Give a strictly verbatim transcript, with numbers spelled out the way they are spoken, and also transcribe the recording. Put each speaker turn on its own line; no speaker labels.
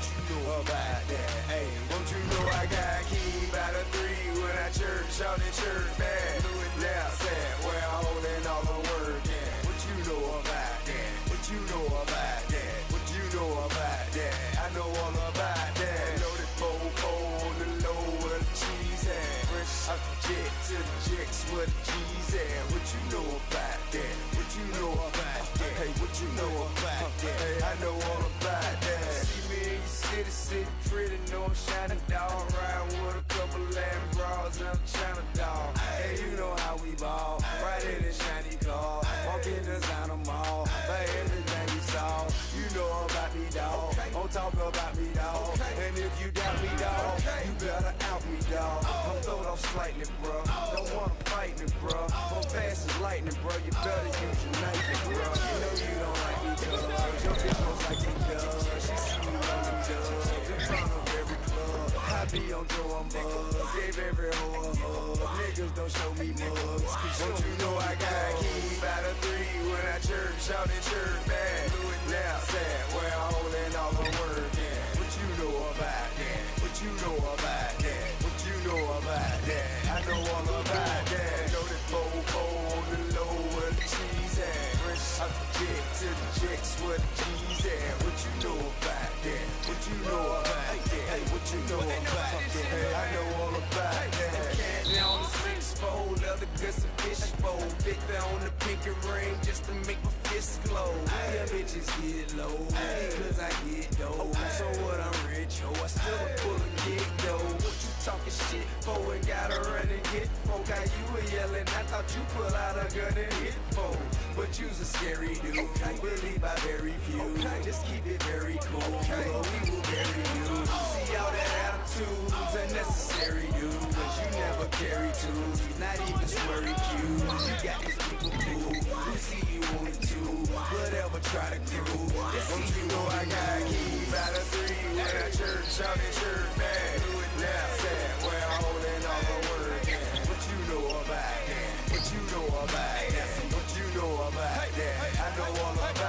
what you know about that? Hey, don't you know I got key by the three when I church, shout in church, man. Left side where I'm holding all the work, yeah. What you know about that? What you know about that? What you know about that? I know all about that. Loaded fofo on the low where the cheese at. Fresh out the jet to the jets where the G's at. What you know about that? What you know about that? Hey, what you know about that? Hey, I know all about that. See me in your city, city pretty, know I'm shining dog. Riding with a couple Latin bras and I'm China dog. Hey, you know how we ball. Right in the shiny car. Walk in designer mall. Buy everything you saw. You know about me, dog. Don't talk about me, dog. And if you doubt me, dog, you better out me, dog. I'm throwed off slightly, bro. Don't wanna fight me, bro. Gon' pass is lightning, bro. You better use your knife, bro. You know you don't like me, cuz your bitch looks like me, cuz she see me on the dubs in front of every club. I be on Joe, I'm buzz. Gave every hoe a hug. Niggas don't show me mugs. Don't you know I got key by the three when I church, shout in church, man. Left side where I'm holding all the work, yeah. What you know about that? What you know about that? What you know about that? I know all about that. Know that fofo on the low where the cheese at. Fresh out the jet to the jets where the G's at. What you know about that? What you know about that? Hey, what you know about that? Hey, I know all about that. Candy on the six fold, leather guts and fish bowl. Victor on the pinky ring just to make my fist glow. Yeah, bitches get low, cause I get dough. So what, I'm rich, ho, I still a pull a kick though. What you talking shit for? And gotta run and get folk. How you were yelling, I thought you pull out a gun and hit folk. But you's a scary dude, believe by very few. Just keep it very cool, or we will bury you. See all that attitude's unnecessary, dude. Cause you never carry tools, not even sweary cues. You got these people cool, who see you on it too. Whatever, try to crew. Don't you know I got keys by the three when I church, shout in church, man. Left side where I'm holding all the work, yeah. What you know about that? What you know about that? What you know about that? I know all about